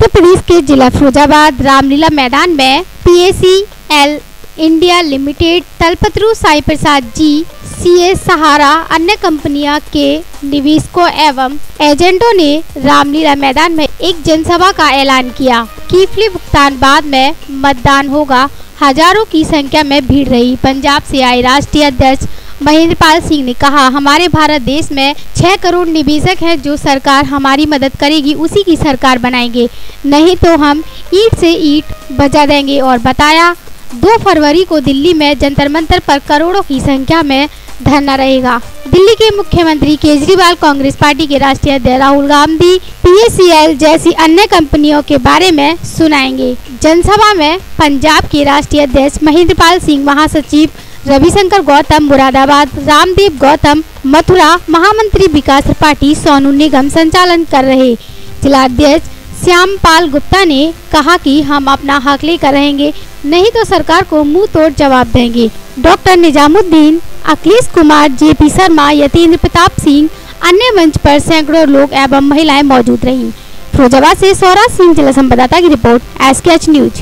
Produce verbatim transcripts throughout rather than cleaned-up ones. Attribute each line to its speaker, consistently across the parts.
Speaker 1: उत्तर प्रदेश के जिला फिरोजाबाद रामलीला मैदान में P A C L India limited, Talpatru Sai Prasad ji, C S Sahara, अन्य कंपनियां के निवेशकों एवं एजेंटों ने रामलीला मैदान में एक जनसभा का ऐलान किया। कीफली भुगतान बाद में मतदान होगा। हजारों की संख्या में भीड़ रही। पंजाब से आए राष्ट्रीय अध्यक्ष महेंद्रपाल सिंह ने कहा, हमारे भारत देश में छह करोड़ निवेशक हैं। जो सरकार हमारी मदद करेगी उसी की सरकार बनाएंगे, नहीं तो हम ईंट से ईंट बजा देंगे। और बताया दो फरवरी को दिल्ली में जंतर मंतर पर करोड़ों की संख्या में धरना रहेगा। दिल्ली के मुख्यमंत्री केजरीवाल कांग्रेस पार्टी के राष्ट्रीय अध्यक्ष Rahul Gandhi P A C L जैसी अन्य कंपनियों के बारे में सुनाएंगे। जनसभा में पंजाब के राष्ट्रीय अध्यक्ष महेंद्रपाल सिंह, महासचिव रविशंकर गौतम मुरादाबाद, रामदेव गौतम मथुरा, महामंत्री विकास त्रिपाठी सोनू निगम संचालन कर रहे। जिलाध्यक्ष श्यामपाल गुप्ता ने कहा कि हम अपना हक लेकर रहेंगे, नहीं तो सरकार को मुंह तोड़ जवाब देंगे। Doctor Nizamuddin, Akhilesh Kumar, J P Sharma, Yatendra Pratap Singh, अन्य मंच पर सैकड़ों लोग एवं महिलाएं मौजूद रहीं। फिरोजाबाद से सौराज सिंह, जिला संवाददाता की report, S K H news.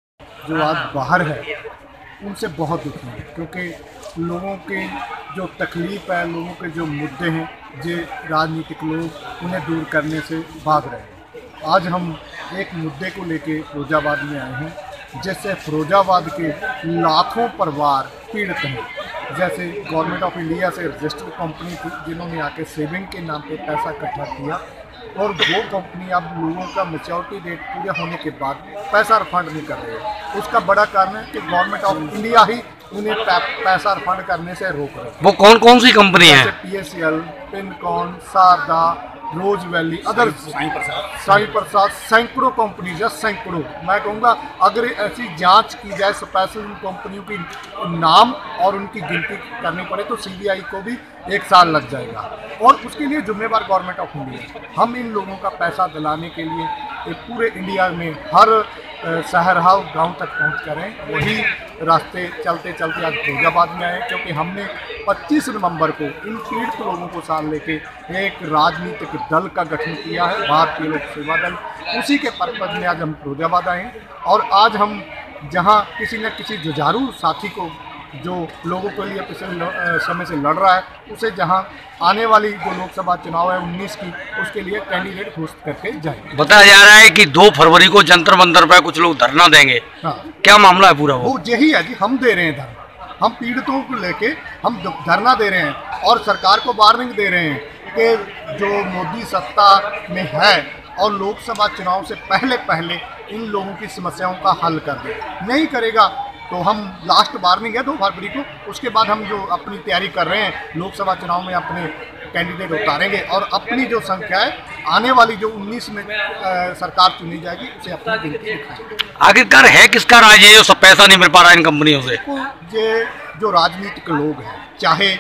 Speaker 2: जो आज बाहर है उनसे बहुत दुखी है, क्योंकि लोगों के जो तकलीफ है, लोगों के जो मुद्दे हैं, जो राजनीतिक लोग उन्हें दूर करने से भाग रहे हैं। आज हम एक मुद्दे को लेके फिरोजाबाद में आए हैं, जिससे फिरोजाबाद के लाखों परिवार पीड़ित हैं। जैसे गवर्नमेंट ऑफ इंडिया से रजिस्टर्ड कंपनी थी, जिन्होंने आके सेविंग के नाम पे पैसा इकट्ठा किया, और वो कंपनी अब लोगों का मैच्योरिटी डेट पूरे होने के बाद पैसा रिफंड नहीं कर रही है। उसका बड़ा कारण है कि गवर्नमेंट ऑफ इंडिया ही उन्हें पैसा रिफंड करने से रोक रही है।
Speaker 3: वो कौन कौन सी कंपनी है?
Speaker 2: P A C L, Pincon, Sharda, Rose Valley, other Sai Prasad Sai Prasad सैकड़ों कंपनीज है, सैकड़ों। मैं कहूँगा अगर ऐसी जांच की जाए, स्पेशल उन कंपनियों की नाम और उनकी गिनती करनी पड़े, तो सी बी आई को भी एक साल लग जाएगा, और उसके लिए जिम्मेवार गवर्नमेंट ऑफ इंडिया। हम इन लोगों का पैसा दिलाने के लिए पूरे इंडिया में हर शहर हाउ गाँव तक पहुँच करें, वही रास्ते चलते चलते आज फिरोजाबाद में आए, क्योंकि हमने पच्चीस नवंबर को इन पीड़ित लोगों को साथ लेके एक राजनीतिक दल का गठन किया है, भारतीय लोक सेवा दल। उसी के पर्पज में आज हम फिरोजाबाद आए हैं, और आज हम जहां किसी न किसी जुझारू साथी को, जो लोगों के लिए पिछले समय से लड़ रहा है, उसे जहां आने वाली जो लोकसभा चुनाव है उन्नीस की, उसके लिए कैंडिडेट घोषित करके जाएंगे।
Speaker 3: बताया जा रहा है कि दो फरवरी को जंतर मंतर पर कुछ लोग धरना देंगे। हाँ। क्या मामला है पूरा? वो
Speaker 2: वो यही है जी, हम दे रहे हैं धरना। हम पीड़ितों को लेके हम धरना दे रहे हैं, और सरकार को वार्निंग दे रहे हैं कि जो मोदी सत्ता में है और लोकसभा चुनाव से पहले पहले इन लोगों की समस्याओं का हल कर दे। नहीं करेगा तो हम, लास्ट वार्निंग है दो फरवरी को, उसके बाद हम जो अपनी तैयारी कर रहे हैं लोकसभा चुनाव में अपने कैंडिडेट उतारेंगे, और अपनी जो संख्या है आने वाली जो उन्नीस में आ, सरकार चुनी जाएगी, उसे अपनी गिनती दिखाएंगे।
Speaker 3: आखिरकार है किसका राज है जो सब पैसा नहीं मिल पा रहा है इन कंपनियों से?
Speaker 2: ये जो राजनीतिक लोग हैं, चाहे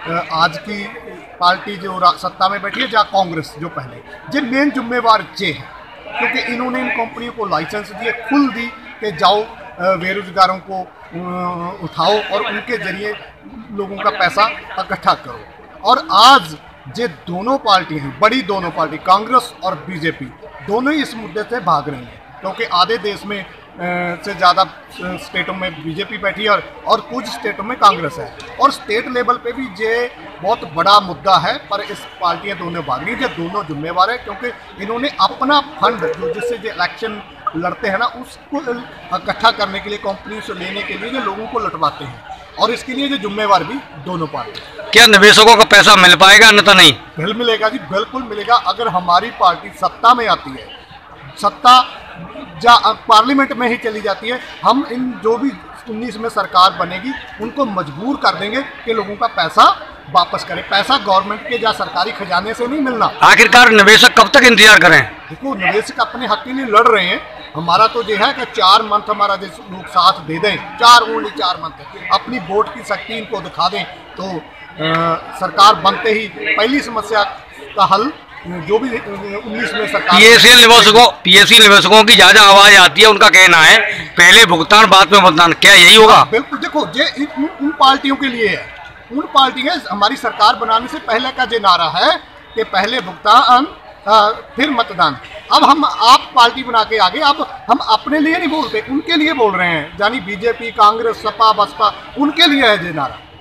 Speaker 2: आज की पार्टी जो सत्ता में बैठी है या कांग्रेस जो पहले, ये मेन जिम्मेवार ये है, क्योंकि इन्होंने इन कंपनियों को लाइसेंस दिए, खुल दी कि जाओ बेरोजगारों को उठाओ और उनके जरिए लोगों का पैसा इकट्ठा करो। और आज ये दोनों पार्टी हैं, बड़ी दोनों पार्टी, कांग्रेस और बीजेपी, दोनों ही इस मुद्दे से भाग रही हैं, क्योंकि आधे देश में से ज़्यादा स्टेटों में बीजेपी बैठी है, और, और कुछ स्टेटों में कांग्रेस है, और स्टेट लेवल पे भी ये बहुत बड़ा मुद्दा है। पर इस पार्टियां दोनों भाग रही हैं, ये दोनों जिम्मेवार है, क्योंकि इन्होंने अपना फंड जो जिससे जो इलेक्शन लड़ते हैं ना, उसको इकट्ठा करने के लिए, कंपनी से लेने के लिए, ये लोगों को लुटवाते हैं, और इसके लिए जो जिम्मेवार भी दोनों पार्टी।
Speaker 3: क्या निवेशकों का पैसा मिल पाएगा, अन्यथा नहीं?
Speaker 2: बिल मिलेगा जी, बिल्कुल मिलेगा। अगर हमारी पार्टी सत्ता में आती है, सत्ता जा पार्लियामेंट में ही चली जाती है, हम इन जो भी उन्नीस में सरकार बनेगी उनको मजबूर कर देंगे कि लोगों का पैसा वापस करें। पैसा गवर्नमेंट के या सरकारी खजाने से नहीं मिलना।
Speaker 3: आखिरकार निवेशक कब तक इंतजार करें?
Speaker 2: देखो, निवेशक अपने हक के लिए लड़ रहे हैं। हमारा तो ये है कि चार मंथ हमारा जो लोग साथ दे दें, चार ओनली चार मंथ, अपनी वोट की शक्ति इनको दिखा दें, तो आ, सरकार बनते ही पहली समस्या का हल जो भी उन्नीस में सरकार।
Speaker 3: पी ए सी एल निवेशकों पी ए सी एल निवेशकों की ज्यादा आवाज आती है, उनका कहना है पहले भुगतान बाद में मतदान। क्या यही होगा?
Speaker 2: बिल्कुल। देखो, ये उन पार्टियों के लिए है, उन पार्टियां, हमारी सरकार बनाने से पहले का जो नारा है कि पहले भुगतान फिर मतदान। अब हम आप पार्टी बना के आगे, अब हम अपने लिए नहीं बोलते, उनके लिए बोल रहे हैं, यानी बीजेपी, कांग्रेस, सपा, बसपा, उनके लिए है ये नारा।